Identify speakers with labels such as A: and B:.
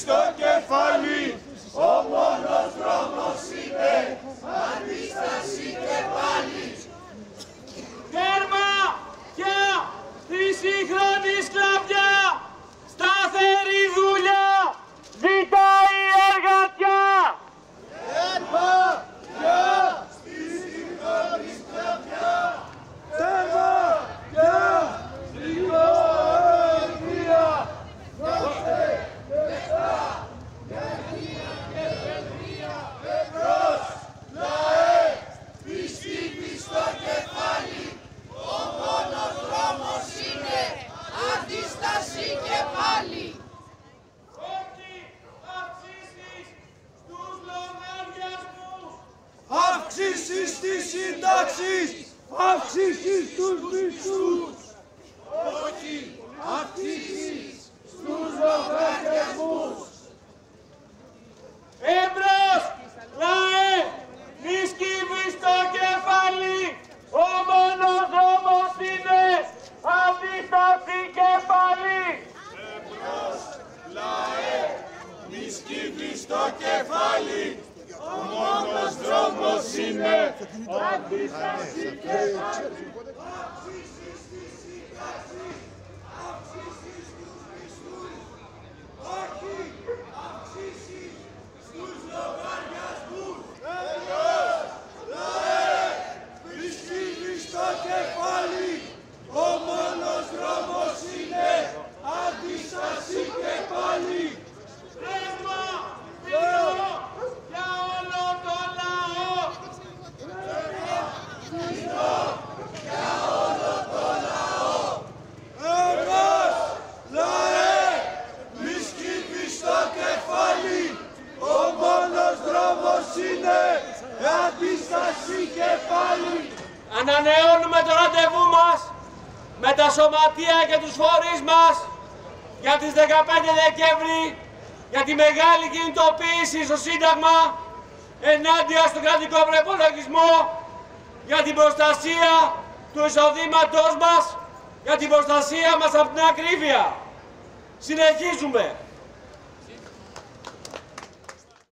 A: στο κεφάλι, ο μόνος δρόμος είναι αντίσταση και πάλι.
B: Τέρμα πια τη σύγχρονη σκλαβιά, σταθερή δουλειά ζητάει η εργατιά.
A: Τέρμα πια στη σύγχρονη σκλαβιά, τέρμα πια στην ορκία. Δώστε λεφτά για υγεία και παιδεία, εμπρός λαέ, πιστή στο κεφάλι. Ο μόνος δρόμος είναι αντίσταση και πάλι.
B: Όχι αυξήσεις στους λογαριασμούς,
A: Αύξηση στις συντάξεις, αύξηση στους μισθούς. Όχι αυξήσεις στους λογαριασμούς.
B: Εμπρός λαέ, μη σκύβεις το κεφάλι, ο μόνος δρόμος είναι αντίσταση και πάλι.
A: Εμπρός λαέ, μη σκύβεις το κεφάλι, ο μόνος δρόμος είναι αντίσταση και πάλι. Αύξηση στις συντάξεις, αύξηση στους μισθούς. Όχι αύξηση στους λογαριασμούς. Εμπρός λαέ, μη σκύβεις το κεφάλι, ο μόνος δρόμος είναι αντίσταση και πάλι.
B: Ρεύμα, φύλλο, για όλο το λαό.
A: Για όλο το λαό. Εμπρός λαέ, μη σκύβεις το κεφάλι, ο μόνος δρόμος είναι αντίσταση και πάλι.
B: Ανανεώνουμε το ραντεβού μας με τα σωματεία και τους φορείς μας για τις 15 Δεκέμβρη για τη μεγάλη κινητοποίηση στο Σύνταγμα ενάντια στον κρατικό προϋπολογισμό, για την προστασία του εισοδήματός μας, για την προστασία μας από την ακρίβεια. Συνεχίζουμε.